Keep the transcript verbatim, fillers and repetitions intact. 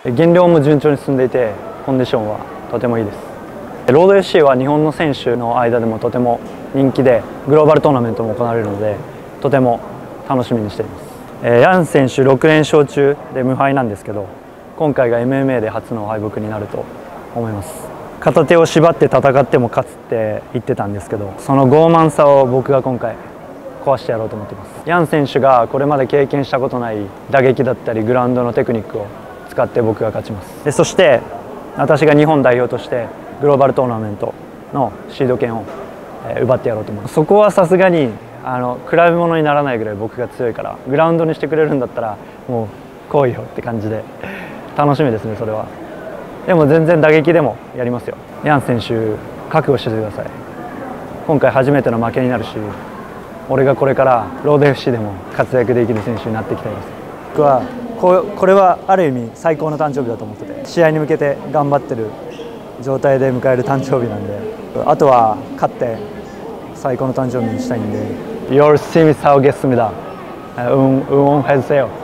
減量も順調に進んでいて、コンディションはとてもいいです。ロード エフシー は日本の選手の間でもとても人気で、グローバルトーナメントも行われるので、とても楽しみにしています。ヤン選手ろく連勝中で無敗なんですけど、今回が エムエムエー で初の敗北になると思います。片手を縛って戦っても勝つって言ってたんですけど、その傲慢さを僕が今回壊してやろうと思っています。ヤン選手がこれまで経験したことない打撃だったりグラウンドのテクニックを使って僕が勝ちます。でそして私が日本代表としてグローバルトーナメントのシード権を奪ってやろうと思います。そこはさすがにあの比べ物にならないぐらい僕が強いから、グラウンドにしてくれるんだったらもう来いよって感じで楽しみですね。それはでも全然打撃でもやりますよ。ヤン選手覚悟しててください。今回初めての負けになるし、俺がこれからロード エフシー でも活躍できる選手になっていきたいです。僕はここれはある意味最高の誕生日だと思ってて、試合に向けて頑張ってる状態で迎える誕生日なんで、あとは勝って最高の誕生日にしたいんで。열심히 싸우겠습니다. 응, 응원해주세요.